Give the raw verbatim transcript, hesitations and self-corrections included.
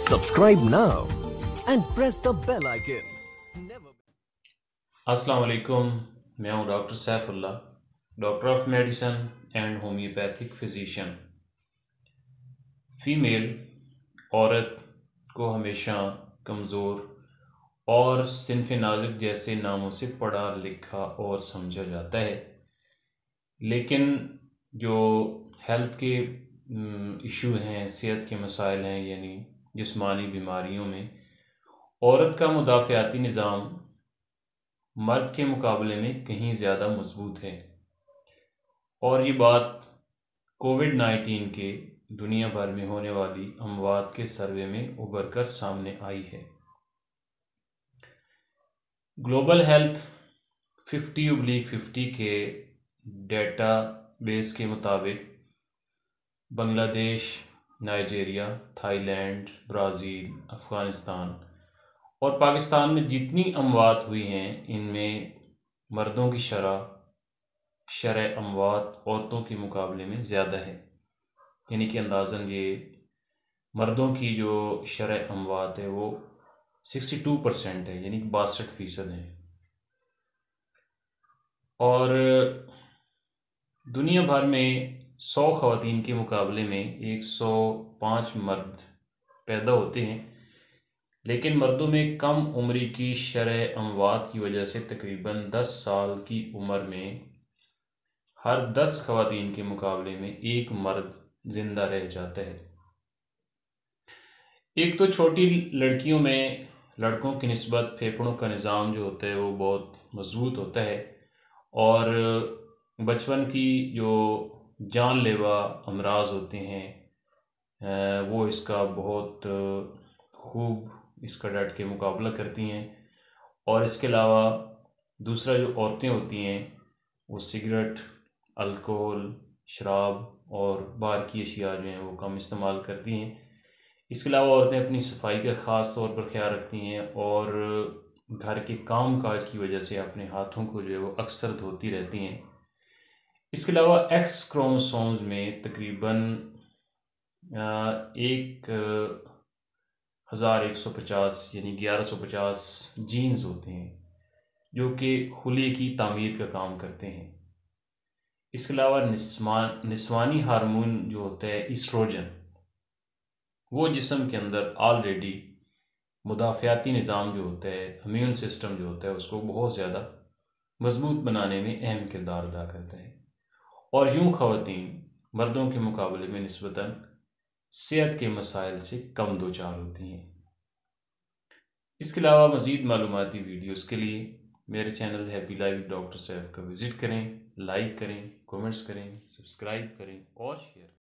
Subscribe now and press the bell icon. Never... अस्सलाम वालेकुम। मैं हूं doctor Saifullah, doctor of medicine and homeopathic physician. Female औरत को हमेशा कमज़ोर और सिनफ नाजुक जैसे नामों से पढ़ा लिखा और समझा जाता है, लेकिन जो हेल्थ के इशू हैं, सेहत के मसाइल हैं, यानी जिस्मानी बीमारियों में औरत का मुदाफ़ाती निज़ाम मर्द के मुकाबले में कहीं ज़्यादा मजबूत है। और ये बात कोविड नाइन्टीन के दुनिया भर में होने वाली अमवात के सर्वे में उभर कर सामने आई है। ग्लोबल हेल्थ फिफ्टी उब्लीक फिफ्टी के डेटा बेस के मुताबिक Bangladesh, Nigeria, Thailand, Brazil, Afghanistan और पाकिस्तान में जितनी अमवात हुई हैं, इनमें मर्दों की शरह शरह अमवात औरतों के मुकाबले में ज़्यादा है। यानी कि अंदाज़न ये मर्दों की जो शरह अमवात है वो सिक्सटी टू परसेंट है, यानी कि बासठ फ़ीसद है। और दुनिया भर में सौ ख़वातीन के मुकाबले में एक सौ पाँच मर्द पैदा होते हैं, लेकिन मर्दों में कम उम्री की शरह अमवात की वजह से तकरीबन दस साल की उम्र में हर दस ख़वातीन के मुकाबले में एक मर्द जिंदा रह जाता है। एक तो छोटी लड़कियों में लड़कों की निस्बत फेफड़ों का निज़ाम जो होता है वो बहुत मजबूत होता है, और बचपन की जो जानलेवा अमराज होते हैं वो इसका बहुत खूब इसका डट के मुकाबला करती हैं। और इसके अलावा दूसरा जो औरतें होती हैं वो सिगरेट, अल्कोहल, शराब और बाहर की अशिया जो हैं वो कम इस्तेमाल करती हैं। इसके अलावा औरतें अपनी सफाई का ख़ास तौर पर ख्याल रखती हैं और घर के काम काज की वजह से अपने हाथों को जो है वो अक्सर धोती रहती हैं। इसके अलावा एक्स क्रोमोसोम्स में तकरीबन एक हज़ार एक सौ पचास यानी ग्यारह सौ पचास जीन्स होते हैं जो कि खुले की तामीर का काम करते हैं। इसके अलावा निस्मान निस्वानी हार्मोन जो होता है ईस्ट्रोजन, वो जिस्म के अंदर ऑलरेडी मुदाफ़ाती निज़ाम जो होता है, इम्यून सिस्टम जो होता है, उसको बहुत ज़्यादा मजबूत बनाने में अहम किरदार अदा करता है। और यूँ ख़वातीन मर्दों के मुकाबले में निस्बतन सेहत के मसाइल से कम दो चार होती हैं। इसके अलावा मज़ीद मालूमाती वीडियोस के लिए मेरे channel happy life doctor Saif का विज़िट करें, लाइक करें, कमेंट्स करें, सब्सक्राइब करें और शेयर करें।